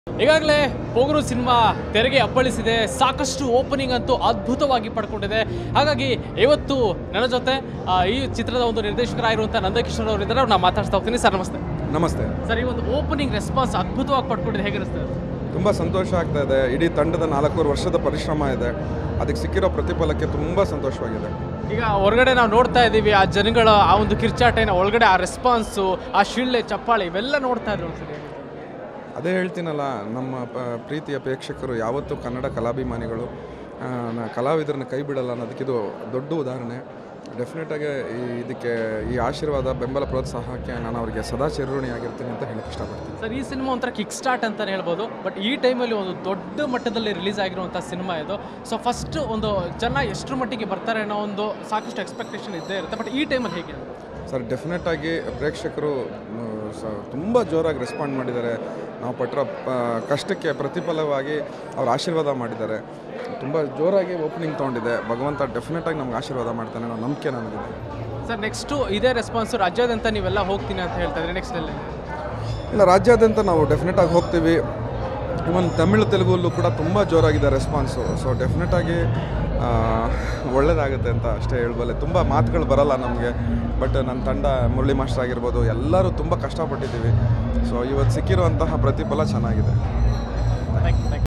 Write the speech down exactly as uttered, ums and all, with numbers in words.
ಈಗಾಗಲೇ ಪೊಗರು ಸಿನಿಮಾ ತೆರೆಗೆ ಅಪ್ಪಳಿಸಿದೆ. ಸಾಕಷ್ಟು ಓಪನಿಂಗ್ ಅಂತೂ ಅದ್ಭುತವಾಗಿ ಪಡ್ಕೊಂಡಿದೆ. ಹಾಗಾಗಿ ಇವತ್ತು ನನ್ನ ಜೊತೆ ಈ ಚಿತ್ರದ ಒಂದು ನಿರ್ದೇಶಕರಾಗಿರುವಂಥ ನಂದಕಿಶೋರ್ ಅವರು ಇದ್ದಾರೆ. ನಾನು ಮಾತಾಡ್ತಾ ಹೋಗ್ತೀನಿ. ಸರ್ ನಮಸ್ತೆ. ನಮಸ್ತೆ ಸರ್, ಈ ಒಂದು ಓಪನಿಂಗ್ ರೆಸ್ಪಾನ್ಸ್ ಅದ್ಭುತವಾಗಿ ಪಡ್ಕೊಂಡಿದೆ, ಹೇಗಿರುತ್ತೆ? ತುಂಬ ಸಂತೋಷ ಆಗ್ತಾ ಇದೆ. ಇಡೀ ತಂಡದ ನಾಲ್ಕೂವರೆ ವರ್ಷದ ಪರಿಶ್ರಮ ಇದೆ, ಅದಕ್ಕೆ ಸಿಕ್ಕಿರೋ ಪ್ರತಿಫಲಕ್ಕೆ ತುಂಬ ಸಂತೋಷವಾಗಿದೆ. ಈಗ ಹೊರಗಡೆ ನಾವು ನೋಡ್ತಾ ಇದ್ದೀವಿ, ಆ ಜನಗಳ ಆ ಒಂದು ಕಿರ್ಚಾಟನ ಒಳಗಡೆ ಆ ರೆಸ್ಪಾನ್ಸು, ಆ ಶಿಳ್ಳೆ ಚಪ್ಪಾಳೆ ಇವೆಲ್ಲ ನೋಡ್ತಾ ಇದ್ರು ಒಂದ್ಸರಿ. ಅದೇ ಹೇಳ್ತೀನಲ್ಲ, ನಮ್ಮ ಪ ಪ್ರೀತಿಯ ಪ್ರೇಕ್ಷಕರು ಯಾವತ್ತೂ ಕನ್ನಡ ಕಲಾಭಿಮಾನಿಗಳು ಕಲಾವಿದರನ್ನ ಕೈ ಬಿಡಲ್ಲ ಅನ್ನೋದಕ್ಕಿದು ದೊಡ್ಡ ಉದಾಹರಣೆ. ಡೆಫಿನೆಟಾಗಿ ಈ ಇದಕ್ಕೆ ಈ ಆಶೀರ್ವಾದ, ಬೆಂಬಲ, ಪ್ರೋತ್ಸಾಹಕ್ಕೆ ನಾನು ಅವರಿಗೆ ಸದಾ ಚಿರಋಣಿಯಾಗಿರ್ತೀನಿ ಅಂತ ಹೇಳಕ್ಕೆ ಇಷ್ಟಪಡ್ತೀನಿ. ಸರ್, ಈ ಸಿನಿಮಾ ಒಂಥರ ಕಿಕ್ ಸ್ಟಾರ್ಟ್ ಅಂತಲೇ ಹೇಳ್ಬೋದು. ಬಟ್ ಈ ಟೈಮಲ್ಲಿ ಒಂದು ದೊಡ್ಡ ಮಟ್ಟದಲ್ಲಿ ರಿಲೀಸ್ ಆಗಿರುವಂಥ ಸಿನಿಮಾ ಇದು. ಸೊ ಫಸ್ಟ್ ಒಂದು ಜನ ಎಷ್ಟರ ಮಟ್ಟಿಗೆ ಬರ್ತಾರೆ ಅನ್ನೋ ಒಂದು ಸಾಕಷ್ಟು ಎಕ್ಸ್ಪೆಕ್ಟೇಷನ್ ಇದ್ದೇ ಇರುತ್ತೆ. ಬಟ್ ಈ ಟೈಮಲ್ಲಿ ಹೇಗೆ ಸರ್, ಡೆಫಿನೆಟಾಗಿ ಪ್ರೇಕ್ಷಕರು ಸ ತುಂಬ ಜೋರಾಗಿ ರೆಸ್ಪಾಂಡ್ ಮಾಡಿದ್ದಾರೆ. ನಾವು ಪಟ್ಟಿರೋ ಕಷ್ಟಕ್ಕೆ ಪ್ರತಿಫಲವಾಗಿ ಅವ್ರು ಆಶೀರ್ವಾದ ಮಾಡಿದ್ದಾರೆ. ತುಂಬ ಜೋರಾಗಿ ಓಪನಿಂಗ್ ತೊಗೊಂಡಿದೆ. ಭಗವಂತ ಡೆಫಿನೆಟಾಗಿ ನಮ್ಗೆ ಆಶೀರ್ವಾದ ಮಾಡ್ತಾನೆ ಅನ್ನೋ ನಂಬಿಕೆ ನನಗಿದೆ. ಸರ್, ನೆಕ್ಸ್ಟು ಇದೇ ರೆಸ್ಪಾನ್ಸು ರಾಜ್ಯಾದ್ಯಂತ ನೀವೆಲ್ಲ ಹೋಗ್ತೀನಿ ಅಂತ ಹೇಳ್ತಾ ಇದ್ರೆ ನೆಕ್ಸ್ಟ್ ಅಲ್ಲಿ? ಇಲ್ಲ, ರಾಜ್ಯಾದ್ಯಂತ ನಾವು ಡೆಫಿನೆಟಾಗಿ ಹೋಗ್ತೀವಿ. ಇವನ್ ತಮಿಳು ತೆಲುಗಲ್ಲೂ ಕೂಡ ತುಂಬ ಜೋರಾಗಿದೆ ರೆಸ್ಪಾನ್ಸು. ಸೊ ಡೆಫಿನೆಟಾಗಿ ಒಳ್ಳೆಯದಾಗುತ್ತೆ ಅಂತ ಅಷ್ಟೇ ಹೇಳ್ಬಲ್ಲೆ. ತುಂಬ ಮಾತುಗಳು ಬರಲ್ಲ ನಮಗೆ, ಬಟ್ ನನ್ನ ತಂಡ ಮುರಳಿ ಮಾಸ್ಟರ್ ಆಗಿರ್ಬೋದು, ಎಲ್ಲರೂ ತುಂಬ ಕಷ್ಟಪಟ್ಟಿದ್ದೀವಿ. ಸೊ ಇವತ್ತು ಸಿಕ್ಕಿರುವಂತಹ ಪ್ರತಿಫಲ ಚೆನ್ನಾಗಿದೆ.